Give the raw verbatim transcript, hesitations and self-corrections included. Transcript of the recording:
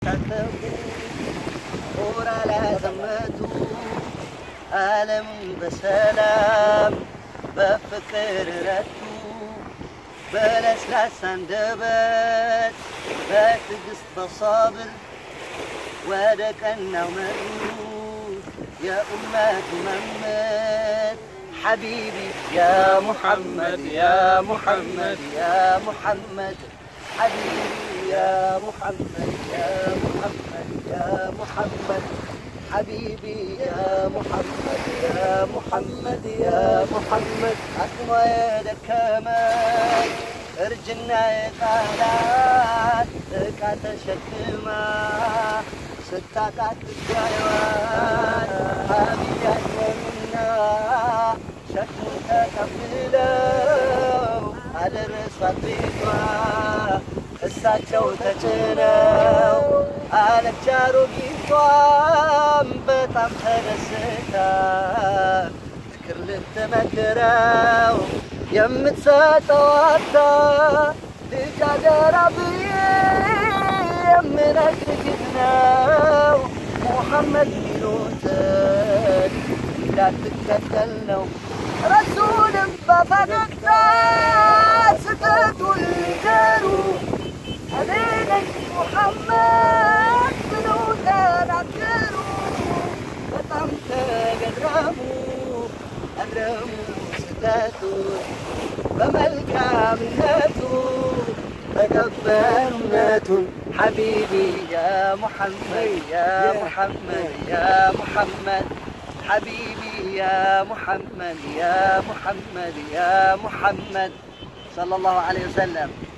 شاتفوا ورا لا زمتوا عالم بسلام بفكر رتوا بلسلاس اندبت بتقص بصابر ودكنا ومروا يا أمة محمد حبيبي يا محمد يا محمد يا محمد حبيبي يا محمد يا محمد يا محمد حبيبي يا محمد يا محمد يا محمد أسمع يدك كمان ارجنا يقالات لك تشكما ستاقات الجايوات حبيبي أجمعنا شكم تكفلو على الرصة طيبا እሳቸው ተጭነው አለቻሩ ቢቷም በጣም ተደስታ ፍቅር ልትመክረው የምትሰጠው አታ ልጅ አደራ ብዬ የምነግርህ ነው ሙሐመድ ሚሉትን እንዳትከተል ነው ረሱልም በፈገግታ ስተቱን ሊገሩ علينا محمد منو تنكروا بطعم تقدرموا أدرموا ستاتوا بملكة مناتوا تقبلناتوا حبيبي يا محمد يا محمد يا محمد حبيبي يا محمد يا محمد يا محمد صلى الله عليه وسلم